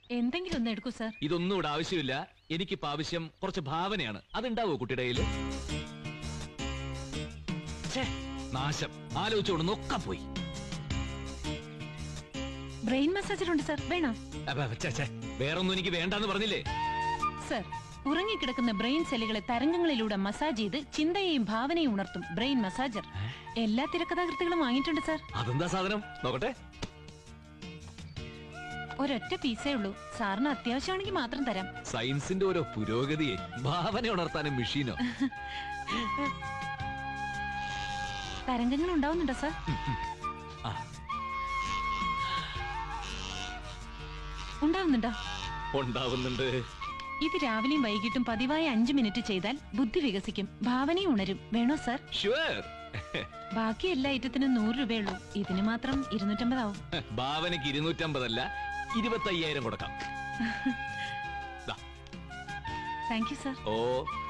എന്തെങ്കിലും ഒന്ന് എടുക്കൂ സാർ. ഇതൊന്നും ഇവിടെ ആവശ്യമില്ല. എനിക്കിപ്പോ ആവശ്യം കുറച്ച് ഭാവനയാണ്. അതുണ്ടാവോ കുട്ടിയുടെ കയ്യില്? നാശം, ആലോചിച്ചോണ്ട് ഒക്കെ പോയി. ബ്രെയിൻ മസാജർ ഉണ്ട് സാർ, വേണോ? വേറൊന്നും എനിക്ക് വേണ്ടെന്ന് പറഞ്ഞില്ലേ സർ? ഉറങ്ങിക്കിടക്കുന്ന ബ്രെയിൻ സെല്ലുകളെ തരംഗങ്ങളിലൂടെ മസാജ് ചെയ്ത് ചിന്തയെയും ഭാവനയും ഉണർത്തും ബ്രെയിൻ മസാജർ. എല്ലാ തിരക്കഥാകൃത്തുകളും വാങ്ങിയിട്ടുണ്ട് സാർ. അതെന്താ സാധനം? നോക്കട്ടെ. ഒരൊറ്റ പീസേ ഉള്ളൂ. സാറിന് അത്യാവശ്യമാണെങ്കിൽ മാത്രം തരാം. സയൻസിന്റെ ഓരോ പുരോഗതിയെ ഭാവന ഉണർത്താനും മെഷീനോ? തരംഗങ്ങൾ ഉണ്ടാവുന്നുണ്ടോ സാർ? ഉണ്ടാവുന്നുണ്ടോ? ഉണ്ടാവുന്നുണ്ട്. ഇത് രാവിലെയും വൈകിട്ടും പതിവായി 5 മിനിറ്റ് ചെയ്താൽ ബുദ്ധി വികസിക്കും, ഭാവനയും ഉണരും. വേണോ സാർ? ഷുവർ. ബാക്കി എല്ലാ ഐറ്റത്തിനും 100 രൂപയുള്ളൂ. ഇതിന് മാത്രം 250 ആവും. ഭാവനക്ക് 250 അല്ല, 25,000 കൊടുക്കാം. Thank you sir. ഓ